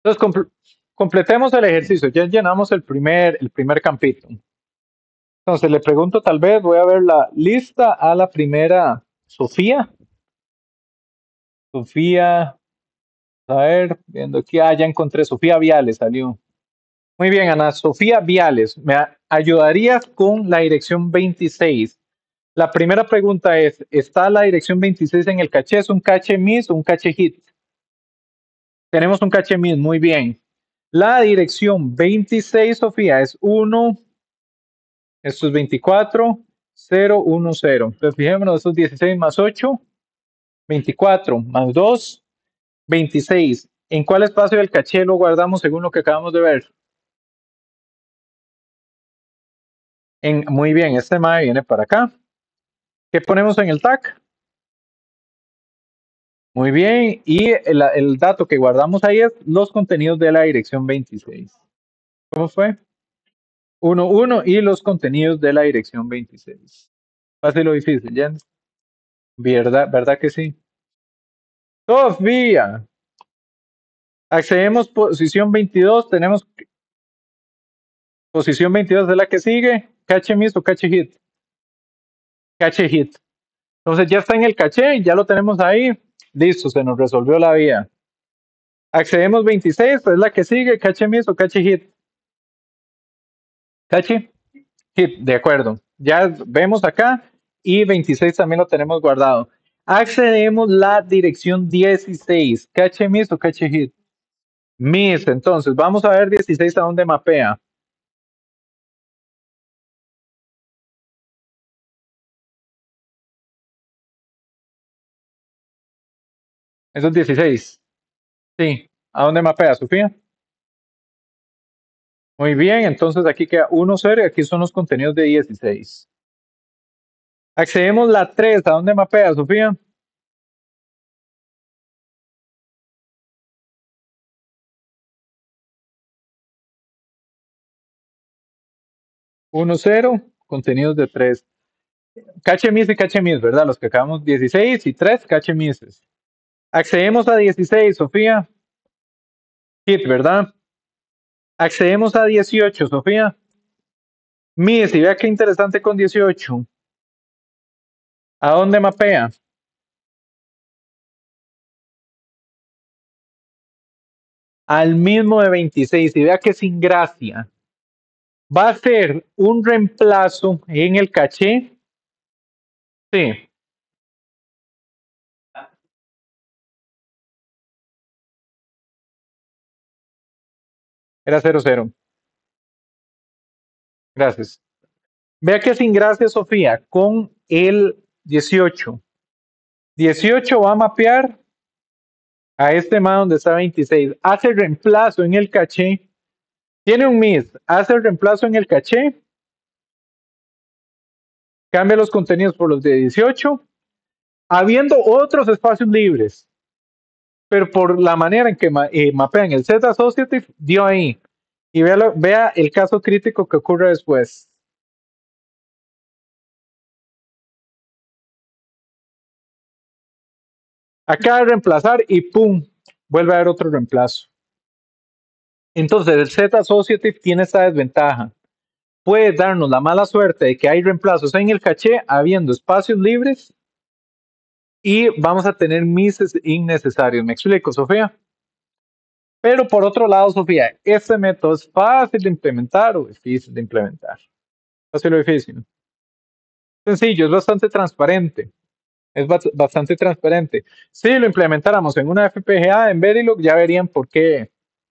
Entonces, completemos el ejercicio. Ya llenamos el primer campito. Entonces, le pregunto, tal vez, voy a ver la lista a la primera, Sofía. Sofía, a ver, viendo aquí, ya encontré, Sofía Viales salió. Muy bien, Ana Sofía Viales, ¿me ayudarías con la dirección 26? La primera pregunta es, ¿está la dirección 26 en el caché? ¿Es un caché miss o un caché hit? Tenemos un caché miss, muy bien. La dirección 26, Sofía, es 1, esto es 24, 0, 1, 0. Entonces, fijémonos, esto es 16 más 8, 24 más 2, 26. ¿En cuál espacio del caché lo guardamos según lo que acabamos de ver? Muy bien, este MAE viene para acá. ¿Qué ponemos en el tag? Muy bien, y el dato que guardamos ahí es los contenidos de la dirección 26. ¿Cómo fue? 1, 1 y los contenidos de la dirección 26. Fácil o difícil, Jens. ¿Verdad que sí? Sofía, accedemos posición 22, tenemos posición 22 es la que sigue, cache miss o cache hit. Cache hit. Entonces ya está en el caché, ya lo tenemos ahí, listo, se nos resolvió la vida. Accedemos 26, pues es la que sigue, cache miss o cache hit. Cache hit, de acuerdo. Ya vemos acá y 26 también lo tenemos guardado. Accedemos la dirección 16, cache miss o cache hit. Miss, entonces vamos a ver 16 a dónde mapea. Eso es 16. Sí. ¿A dónde mapea, Sofía? Muy bien, entonces aquí queda 1, 0 y aquí son los contenidos de 16. Accedemos la 3, ¿a dónde mapea, Sofía? 1, 0, contenidos de 3. Cache miss y cache miss, ¿verdad? Los que acabamos 16 y 3 cache misses. Accedemos a 16, Sofía. Hit, ¿verdad? Accedemos a 18, Sofía. Miss, y vea qué interesante con 18. ¿A dónde mapea? Al mismo de 26, y vea que sin gracia. Va a ser un reemplazo en el caché. Sí. Era 0, 0. Gracias. Vea que sin gracia, Sofía, con el 18. 18 va a mapear a este más donde está 26. Hace el reemplazo en el caché. Tiene un miss. Hace el reemplazo en el caché. Cambia los contenidos por los de 18. Habiendo otros espacios libres. Pero por la manera en que mapean el Z Associative, dio ahí. Y vea el caso crítico que ocurre después. Acaba de reemplazar y ¡pum! Vuelve a haber otro reemplazo. Entonces, el Z Associative tiene esta desventaja. Puede darnos la mala suerte de que hay reemplazos en el caché habiendo espacios libres y vamos a tener misses innecesarios. ¿Me explico, Sofía? Pero por otro lado, Sofía, este método es fácil de implementar o difícil de implementar. Fácil o difícil. Sencillo, es bastante transparente. Es bastante transparente. Si lo implementáramos en una FPGA en Verilog, ya verían por qué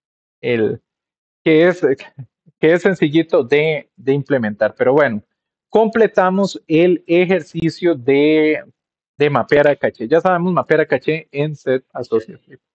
que es sencillito de implementar. Pero bueno, completamos el ejercicio de mapear a caché. Ya sabemos mapear a caché en Z Associative.